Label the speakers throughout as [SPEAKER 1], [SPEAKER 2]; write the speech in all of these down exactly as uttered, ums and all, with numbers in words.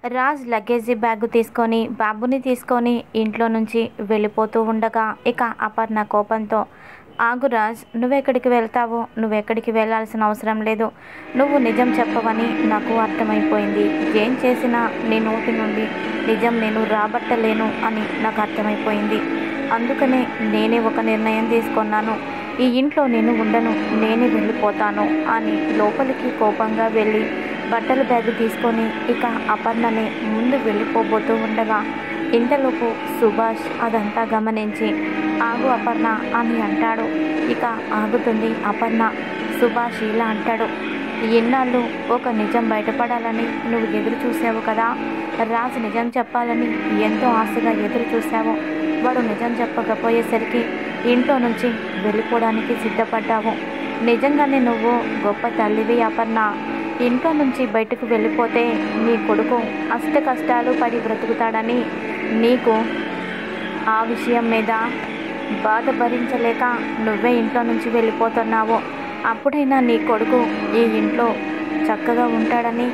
[SPEAKER 1] Raj luggage bag తీసుకొని బాబుని తీసుకొని ఇంట్లో నుంచి వెళ్ళిపోతూ ఉండగా ఇక అపర్ణ కోపంతో, ఆగు రాజ్, నువ్వెక్కడికి వెళ్తావు? నువ్వెక్కడికి వెళ్ళాల్సిన అవసరం లేదు. నువ్వు నిజం చెప్పవని నాకు అర్థమైపోయింది. ఏం చేసినా నీ నోటి నుండి నిజం నేను రాబట్టలేను అని నాకు అర్థమైపోయింది. అందుకనే నేనే ఒక నిర్ణయం తీసుకున్నాను. ఈ ఇంట్లో నేను ఉండను, నేనే వెళ్ళిపోతాను అని లోపలికి కోపంగా వెళ్ళి బట్టల బ్యాగ్ తీసుకొని ఇక అపర్ణని ముందు వెళ్ళిపోబోతూ ఉండగా ఇంతలోపు సుభాష్ అదంతా గమనించి, ఆగు అపర్ణ అని అంటాడు. ఇక ఆగుతుంది అపర్ణ. సుభాష్ ఇలా అంటాడు, ఎన్నాళ్ళు ఒక నిజం బయటపడాలని నువ్వు ఎదురు చూసావు కదా. రాజు నిజం చెప్పాలని ఎంతో ఆశగా ఎదురు చూసావు. వాడు నిజం చెప్పకపోయేసరికి ఇంట్లో నుంచి వెళ్ళిపోవడానికి సిద్ధపడ్డావు. నిజంగానే నువ్వు గొప్ప తల్లివి అపర్ణ. ఇంట్లో నుంచి బయటకు వెళ్ళిపోతే నీ కొడుకు అష్ట కష్టాలు పడి బ్రతుకుతాడని నీకు ఆ విషయం మీద బాధ భరించలేక నువ్వే ఇంట్లో నుంచి వెళ్ళిపోతున్నావు. అప్పుడైనా నీ కొడుకు ఈ ఇంట్లో చక్కగా ఉంటాడని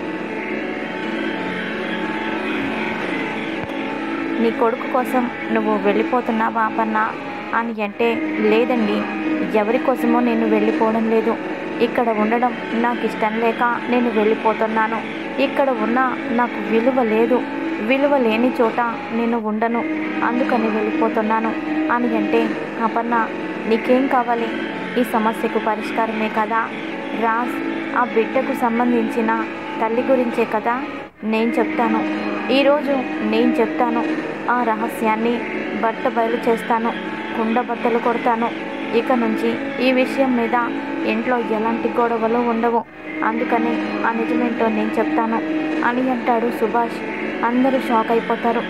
[SPEAKER 1] నీ కొడుకు కోసం నువ్వు వెళ్ళిపోతున్నావా అపర్ణ అని అంటే, లేదండి, ఎవరి కోసమో నేను వెళ్ళిపోవడం లేదు. ఇక్కడ ఉండడం నాకు ఇష్టం లేక నేను వెళ్ళిపోతున్నాను. ఇక్కడ ఉన్న నాకు విలువ లేదు. విలువ లేని చోట నేను ఉండను, అందుకని వెళ్ళిపోతున్నాను అని అంటే, అపర్ణ నీకేం కావాలి? ఈ సమస్యకు పరిష్కారమే కదా రాజ్, ఆ బిడ్డకు సంబంధించిన తల్లి గురించే కదా నేను చెప్తాను. ఈరోజు నేను చెప్తాను. ఆ రహస్యాన్ని బట్ట బయలు చేస్తాను, కుండ బద్దలు కొడతాను. ఇక నుంచి ఈ విషయం మీద ఇంట్లో ఎలాంటి గొడవలు ఉండవు. అందుకని ఆ నిజమేంటో నేను చెప్తాను అని అంటాడు సుభాష్. అందరూ షాక్ అయిపోతారు.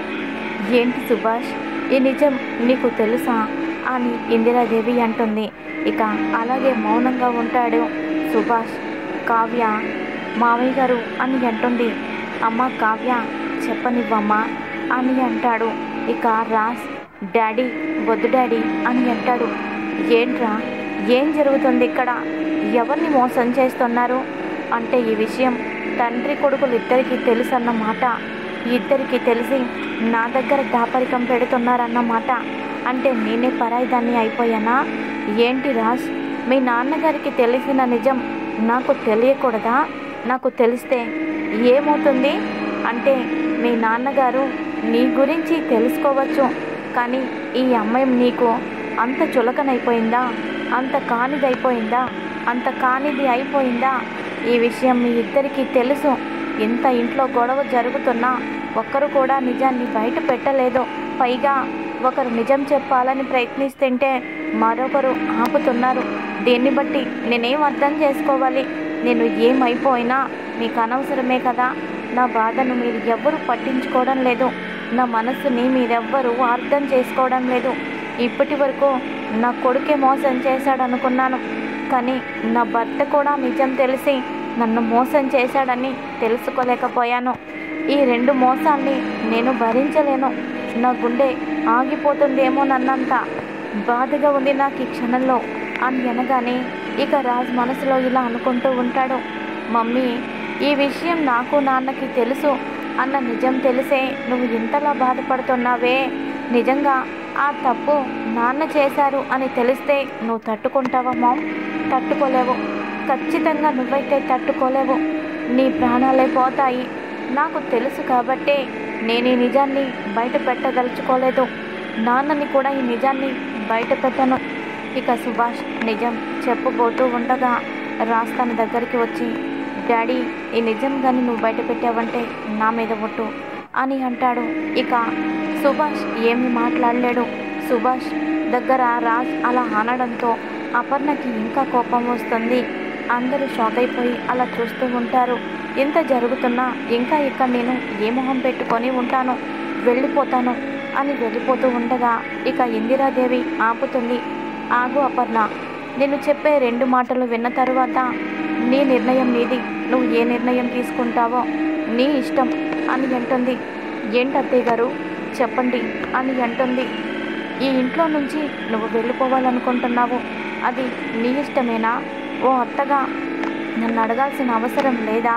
[SPEAKER 1] ఏంటి సుభాష్, ఈ నిజం నీకు తెలుసా అని ఇందిరాదేవి అంటుంది. ఇక అలాగే మౌనంగా ఉంటాడు సుభాష్. కావ్య, మావయ్య గారు అని అంటుంది. అమ్మ కావ్య, చెప్పనివ్వమ్మా అని అంటాడు. ఇక రాజ్, డాడీ వద్దు డాడీ అని అంటాడు. ఏంట్రా, ఏం జరుగుతుంది ఇక్కడ? ఎవరిని మోసం చేస్తున్నారు అంటే ఈ విషయం తండ్రి కొడుకులు ఇద్దరికీ తెలుసు అన్నమాట. ఇద్దరికీ తెలిసి నా దగ్గర దాపరికం పెడుతున్నారన్నమాట. అంటే నేనే పరాయిదాన్ని అయిపోయానా ఏంటి రాజ్? మీ నాన్నగారికి తెలిసిన నిజం నాకు తెలియకూడదా? నాకు తెలిస్తే ఏమవుతుంది? అంటే మీ నాన్నగారు నీ గురించి తెలుసుకోవచ్చు, కానీ ఈ అమ్మాయి నీకు అంత చులకనైపోయిందా? అంత కానిదైపోయిందా? అంత కానిది అయిపోయిందా? ఈ విషయం మీ ఇద్దరికీ తెలుసు. ఇంత ఇంట్లో గొడవ జరుగుతున్నా ఒక్కరు కూడా నిజాన్ని బయట పెట్టలేదు. పైగా ఒకరు నిజం చెప్పాలని ప్రయత్నిస్తుంటే మరొకరు ఆపుతున్నారు. దీన్ని బట్టి నేనేం అర్థం చేసుకోవాలి? నేను ఏమైపోయినా మీకు అనవసరమే కదా. నా బాధను మీరు ఎవ్వరూ పట్టించుకోవడం లేదు. నా మనస్సుని మీరెవ్వరూ అర్థం చేసుకోవడం లేదు. ఇప్పటి వరకు నా కొడుకే మోసం చేశాడనుకున్నాను, కానీ నా భర్త కూడా నిజం తెలిసి నన్ను మోసం చేశాడని తెలుసుకోలేకపోయాను. ఈ రెండు మోసాల్ని నేను భరించలేను. నా గుండె ఆగిపోతుందేమో నన్నంత బాధగా ఉంది నాకు ఈ క్షణంలో అని అనగానే ఇక రాజ్ మనసులో ఇలా అనుకుంటూ ఉంటాడు. మమ్మీ, ఈ విషయం నాకు నాన్నకి తెలుసు అన్న నిజం తెలిసే నువ్వు ఇంతలా బాధపడుతున్నావే. నిజంగా ఆ తప్పు నాన్న చేశారు అని తెలిస్తే నువ్వు తట్టుకుంటావా మామ్? తట్టుకోలేవు. ఖచ్చితంగా నువ్వైతే తట్టుకోలేవు. నీ ప్రాణాలే పోతాయి. నాకు తెలుసు కాబట్టే నేను ఈ నిజాన్ని బయట పెట్టదలుచుకోలేదు. నాన్నని కూడా ఈ నిజాన్ని బయట పెట్టను. ఇక సుభాష్ నిజం చెప్పబోతూ ఉండగా రాజ్ తన దగ్గరికి వచ్చి, డాడీ, ఈ నిజం కానీ నువ్వు బయట పెట్టావంటే నా మీద ఒట్టు అని అంటాడు. ఇక సుభాష్ ఏమీ మాట్లాడలేడు. సుభాష్ దగ్గర రాజ్ అలా అనడంతో అపర్ణకి ఇంకా కోపం వస్తుంది. అందరూ షాక్ అయిపోయి అలా చూస్తూ ఉంటారు. ఇంత జరుగుతున్నా ఇంకా ఇక్కడ నేను ఏ మొహం పెట్టుకొని ఉంటాను, వెళ్ళిపోతాను అని వెళ్ళిపోతూ ఉండగా ఇక ఇందిరాదేవి ఆపుతుంది. ఆగు అపర్ణ, నేను చెప్పే రెండు మాటలు విన్న తరువాత నీ నిర్ణయం నీది. నువ్వు ఏ నిర్ణయం తీసుకుంటావో నీ ఇష్టం అని అంటుంది. ఏంటి అత్తయ్య గారు చెప్పండి అని అంటుంది. ఈ ఇంట్లో నుంచి నువ్వు వెళ్ళిపోవాలనుకుంటున్నావు, అది నీ ఇష్టమేనా? ఓ అత్తగా నన్ను అడగాల్సిన అవసరం లేదా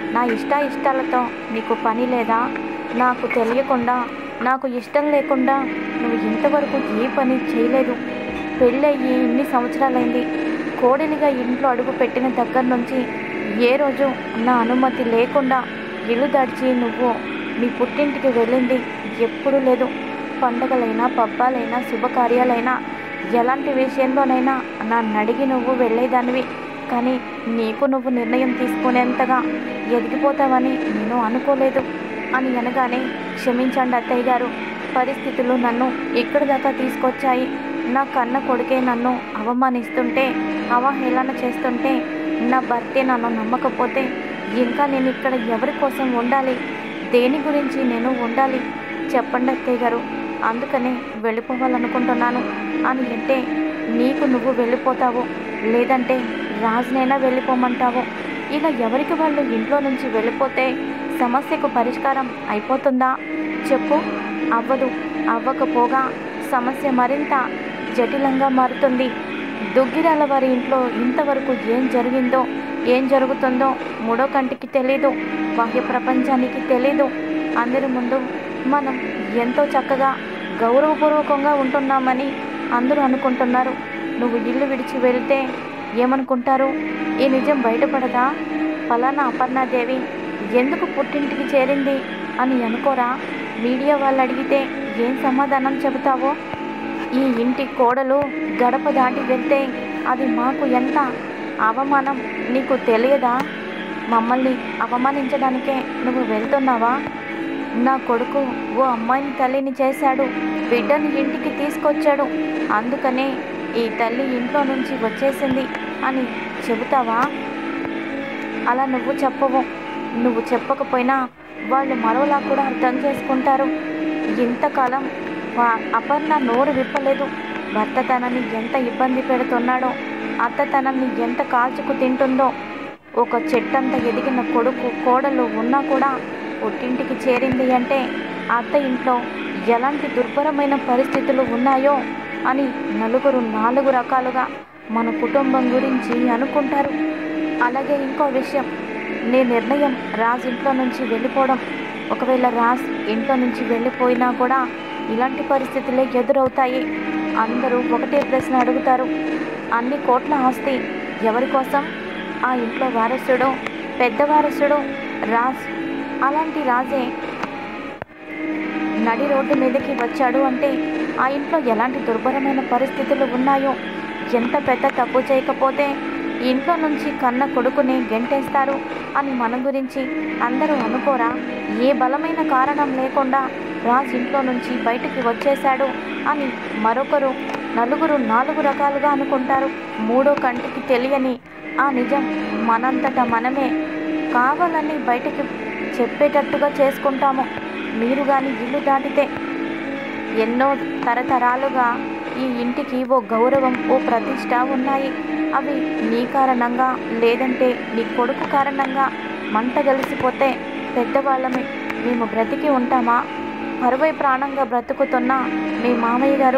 [SPEAKER 1] నా ఇష్ట ఇష్టాలతో నీకు పని లేదా? నాకు తెలియకుండా, నాకు ఇష్టం లేకుండా నువ్వు ఇంతవరకు ఏ పని చేయలేదు. పెళ్ళయ్యి ఇన్ని సంవత్సరాలైంది. కోడలిగా ఇంట్లో అడుగు పెట్టిన దగ్గర నుంచి ఏ రోజు నా అనుమతి లేకుండా ఇల్లు దాడిచి నువ్వు మీ పుట్టింటికి వెళ్ళింది ఎప్పుడూ లేదు. పండగలైనా, పబ్బాలైనా, శుభకార్యాలైనా, ఎలాంటి విషయంలోనైనా నన్ను అడిగి నువ్వు వెళ్ళేదానివి. కానీ నీకు నువ్వు నిర్ణయం తీసుకునేంతగా ఎదిగిపోతావని నేను అనుకోలేదు అని అనగానే, క్షమించండి అత్తయ్య గారు, పరిస్థితులు నన్ను ఇక్కడి దాకా తీసుకొచ్చాయి. నా కన్న కొడుకే నన్ను అవమానిస్తుంటే, అవహేళన చేస్తుంటే, నా భర్తే నన్ను నమ్మకపోతే ఇంకా నేను ఇక్కడ ఎవరి కోసం ఉండాలి? దేని గురించి నేను ఉండాలి? చెప్పండి అత్తయ్య గారు, అందుకనే వెళ్ళిపోవాలనుకుంటున్నాను అని అంటే, నీకు నువ్వు వెళ్ళిపోతావు, లేదంటే రాజునైనా వెళ్ళిపోమంటావు. ఇలా ఎవరికి వాళ్ళు ఇంట్లో నుంచి వెళ్ళిపోతే సమస్యకు పరిష్కారం అయిపోతుందా చెప్పు? అవ్వదు. అవ్వకపోగా సమస్య మరింత జటిలంగా మారుతుంది. దుగ్గిరాల వారి ఇంట్లో ఇంతవరకు ఏం జరిగిందో, ఏం జరుగుతుందో మూడో కంటికి తెలీదు, బాహ్య ప్రపంచానికి తెలీదు. అందరి ముందు మనం ఎంతో చక్కగా గౌరవపూర్వకంగా ఉంటున్నామని అందరూ అనుకుంటున్నారు. నువ్వు ఇల్లు విడిచి వెళ్తే ఏమనుకుంటారు? ఈ నిజం బయటపడదా? ఫలానా అపర్ణాదేవి ఎందుకు పుట్టింటికి చేరింది అని అనుకోరా? మీడియా వాళ్ళు అడిగితే ఏం సమాధానం చెబుతావో? ఈ ఇంటి కోడలు గడప దాటి వెళ్తే అది మాకు ఎంత అవమానం నీకు తెలియదా? మమ్మల్ని అవమానించడానికే నువ్వు వెళ్తున్నావా? నా కొడుకు ఓ అమ్మాయిని తల్లిని చేశాడు, బిడ్డని ఇంటికి తీసుకొచ్చాడు, అందుకనే ఈ తల్లి ఇంట్లో నుంచి వచ్చేసింది అని చెబుతావా? అలా నువ్వు చెప్పవు. నువ్వు చెప్పకపోయినా వాళ్ళు మరోలా కూడా అర్థం చేసుకుంటారు. ఇంతకాలం అపర్ణ నోరు విప్పలేదు. భర్త తనని ఎంత ఇబ్బంది పెడుతున్నాడో, అత్త తనని ఎంత కాల్చుకు తింటుందో. ఒక చెట్టంత ఎదిగిన కొడుకు కోడలు ఉన్నా కూడా పుట్టింటికి చేరింది అంటే అత్త ఇంట్లో ఎలాంటి దుర్భరమైన పరిస్థితులు ఉన్నాయో అని నలుగురు నాలుగు రకాలుగా మన కుటుంబం గురించి అనుకుంటారు. అలాగే ఇంకో విషయం, నీ నిర్ణయం రాజ్ ఇంట్లో నుంచి వెళ్ళిపోవడం. ఒకవేళ రాజ్ ఇంట్లో నుంచి వెళ్ళిపోయినా కూడా ఇలాంటి పరిస్థితులే ఎదురవుతాయి. అందరూ ఒకటే ప్రశ్న అడుగుతారు, అన్ని కోట్ల ఆస్తి ఎవరి కోసం? ఆ ఇంట్లో వారసుడు, పెద్ద వారసుడు రాజ్. అలాంటి రాజే నడి రోడ్డు మీదకి వచ్చాడు అంటే ఆ ఇంట్లో ఎలాంటి దుర్భరమైన పరిస్థితులు ఉన్నాయో, ఎంత పెద్ద తప్పు చేయకపోతే ఇంట్లో నుంచి కన్న కొడుకుని గెంటేస్తారు అని మన గురించి అందరూ అనుకోరా? ఏ బలమైన కారణం లేకుండా రాజ్ ఇంట్లో నుంచి బయటికి వచ్చేశాడు అని మరొకరు నలుగురు నాలుగు రకాలుగా అనుకుంటారు. మూడో కంటికి తెలియని ఆ నిజం మనంతటా మనమే కావాలని బయటికి చెప్పేటట్టుగా చేసుకుంటాము. మీరు కానీ ఇల్లు దాటితే ఎన్నో తరతరాలుగా ఈ ఇంటికి ఓ గౌరవం, ఓ ప్రతిష్ట ఉన్నాయి. అవి నీ కారణంగా, లేదంటే నీ కొడుకు కారణంగా మంట కలిసిపోతే పెద్దవాళ్ళమే మేము బ్రతికి ఉంటామా? పరువై ప్రాణంగా బ్రతుకుతున్న మీ మామయ్య గారు,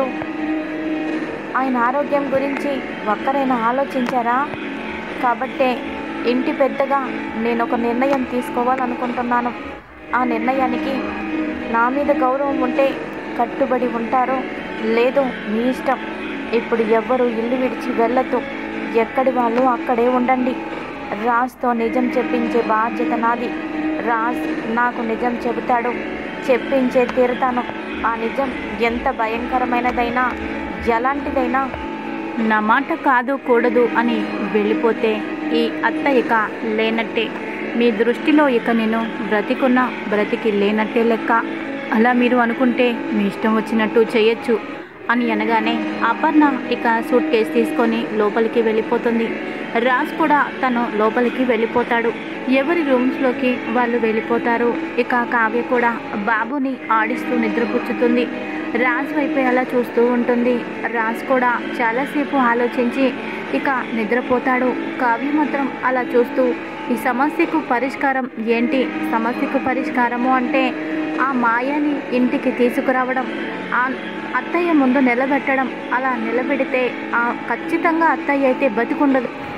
[SPEAKER 1] ఆయన ఆరోగ్యం గురించి ఒక్కరైనా ఆలోచించారా? కాబట్టే ఇంటి పెద్దగా నేను ఒక నిర్ణయం తీసుకోవాలనుకుంటున్నాను. ఆ నిర్ణయానికి నా మీద గౌరవం ఉంటే కట్టుబడి ఉంటారో, లేదు మీ ఇష్టం. ఇప్పుడు ఎవ్వరూ ఇల్లు విడిచి వెళ్ళొద్దు, ఎక్కడి వాళ్ళు అక్కడే ఉండండి. రాజ్తో నిజం చెప్పించే బాధ్యత నాది. రాజ్ నాకు నిజం చెబుతాడు, చెప్పించే తీరుతాను. ఆ నిజం ఎంత భయంకరమైనదైనా, ఎలాంటిదైనా నా మాట కాదు కూడదు అని వెళ్ళిపోతే ఈ అత్త ఇక లేనట్టే. మీ దృష్టిలో ఇక నేను బ్రతికున్నా బ్రతికి లేనట్టే లెక్క. అలా మీరు అనుకుంటే మీ ఇష్టం వచ్చినట్టు చేయొచ్చు అని అనగానే అపర్ణ ఇక సూట్ కేసు తీసుకొని లోపలికి వెళ్ళిపోతుంది. రాజ్ కూడా తను లోపలికి వెళ్ళిపోతాడు. ఎవరి రూమ్స్లోకి వాళ్ళు వెళ్ళిపోతారు. ఇక కావ్య కూడా బాబుని ఆడిస్తూ నిద్రపుచ్చుతుంది. రాజ్ వైపు అలా చూస్తూ ఉంటుంది. రాజ్ కూడా చాలాసేపు ఆలోచించి ఇక నిద్రపోతాడు. కావ్య మాత్రం అలా చూస్తూ ఈ సమస్యకు పరిష్కారం ఏంటి? సమస్యకు పరిష్కారము అంటే ఆ మాయని ఇంటికి తీసుకురావడం, ఆ అత్తయ్య ముందు నిలబెట్టడం. అలా నిలబెడితే ఆ ఖచ్చితంగా అత్తయ్య అయితే బతికుండదు.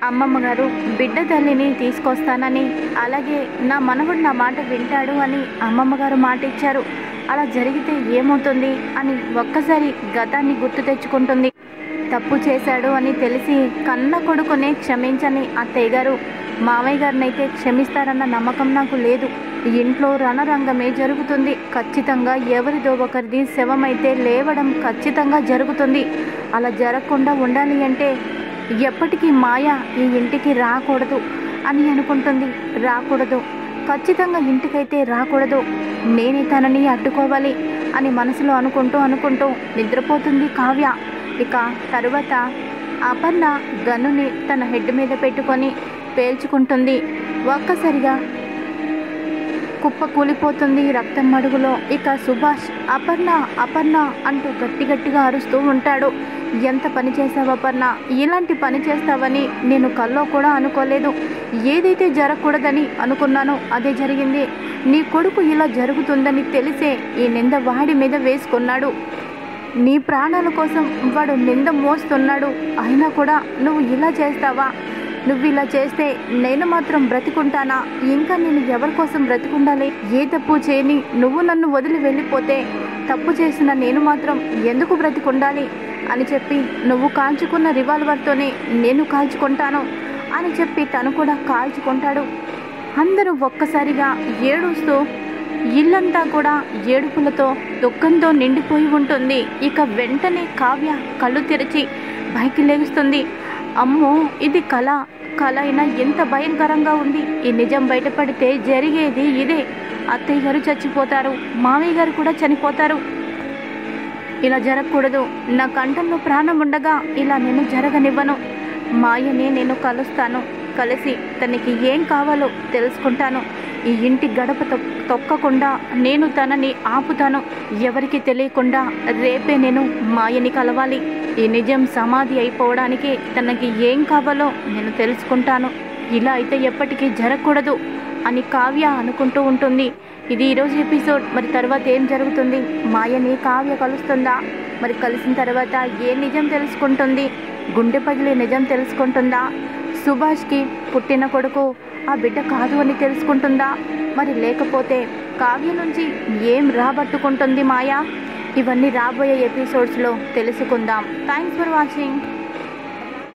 [SPEAKER 1] అమ్మమ్మ గారు బిడ్డ తల్లిని తీసుకొస్తానని, అలాగే నా మనవడు నా మాట వింటాడు అని అమ్మమ్మ గారు మాట ఇచ్చారు. అలా జరిగితే ఏమవుతుంది అని ఒక్కసారి గతాన్ని గుర్తు తెచ్చుకుంటుంది. తప్పు చేశాడు అని తెలిసి కన్న కొడుకునే క్షమించని అత్తయ్య గారు మామయ్య గారినైతే క్షమిస్తారన్న నమ్మకం నాకు లేదు. ఇంట్లో రణరంగమే జరుగుతుంది. ఖచ్చితంగా ఎవరిదో ఒకరిది శవమైతే లేవడం ఖచ్చితంగా జరుగుతుంది. అలా జరగకుండా ఉండాలి అంటే ఎప్పటికీ మాయ ఈ ఇంటికి రాకూడదు అని అనుకుంటుంది. రాకూడదు, ఖచ్చితంగా ఇంటికైతే రాకూడదు, నేనే తనని అడ్డుకోవాలి అని మనసులో అనుకుంటూ అనుకుంటూ నిద్రపోతుంది కావ్య. ఇక తరువాత అపర్ణ గన్నుని తన హెడ్ మీద పెట్టుకొని పేల్చుకుంటుంది. ఒక్కసారిగా కుప్ప కూలిపోతుంది రక్తం మడుగులో. ఇక సుభాష్ అపర్ణ అపర్ణ అంటూ గట్టి గట్టిగా అరుస్తూ ఉంటాడు. ఎంత పని చేసావు అపర్ణ, ఇలాంటి పని చేస్తావని నేను కల్లో కూడా అనుకోలేదు. ఏదైతే జరగకూడదని అనుకున్నానో అదే జరిగింది. నీ కొడుకు ఇలా జరుగుతుందని తెలిసే ఈ నింద వాడి మీద వేసుకున్నాడు. నీ ప్రాణాల కోసం వాడు నింద మోస్తున్నాడు. అయినా కూడా నువ్వు ఇలా చేస్తావా? నువ్వు ఇలా చేస్తే నేను మాత్రం బ్రతికుంటానా? ఇంకా నేను ఎవరి కోసం బ్రతికుండాలి? ఏ తప్పు చేయని నువ్వు నన్ను వదిలి వెళ్ళిపోతే తప్పు చేసిన నేను మాత్రం ఎందుకు బ్రతికుండాలి అని చెప్పి నువ్వు కాల్చుకున్న రివాల్వర్తోనే నేను కాల్చుకుంటాను అని చెప్పి తను కూడా కాల్చుకుంటాడు. అందరూ ఒక్కసారిగా ఏడుస్తూ ఇల్లంతా కూడా ఏడుపులతో దుఃఖంతో నిండిపోయి ఉంటుంది. ఇక వెంటనే కావ్య కళ్ళు తెరిచి పైకి లేస్తుంది. అమ్మో, ఇది కళ కళ అయినా ఎంత భయంకరంగా ఉంది. ఈ నిజం బయటపడితే జరిగేది ఇదే. అత్తయ్య గారు చచ్చిపోతారు, మామయ్య గారు కూడా చనిపోతారు. ఇలా జరగకూడదు. నా కంఠంలో ప్రాణం ఉండగా ఇలా నేను జరగనివ్వను. మాయని నేను కలుస్తాను, కలిసి తనకి ఏం కావాలో తెలుసుకుంటాను. ఈ ఇంటి గడప తొక్కకుండా నేను తనని ఆపుతాను. ఎవరికి తెలియకుండా రేపే నేను మాయని కలవాలి. ఈ నిజం సమాధి అయిపోవడానికి తనకి ఏం కావాలో నేను తెలుసుకుంటాను. ఇలా అయితే ఎప్పటికీ జరగకూడదు అని కావ్య అనుకుంటూ ఉంటుంది. ఇది ఈరోజు ఎపిసోడ్. మరి తర్వాత ఏం జరుగుతుంది? మాయని కావ్య కలుస్తుందా? మరి కలిసిన తర్వాత ఏ నిజం తెలుసుకుంటుంది? గుండె పగిలి నిజం తెలుసుకుంటుందా? సుభాష్కి పుట్టిన కొడుకు ఆ బిడ్డ కాదు అని తెలుసుకుంటుందా? మరి లేకపోతే కావ్య నుంచి ఏం రాబట్టుకుంటుంది మాయ? ఇవన్నీ రాబోయే ఎపిసోడ్స్లో తెలుసుకుందాం. Thanks for watching.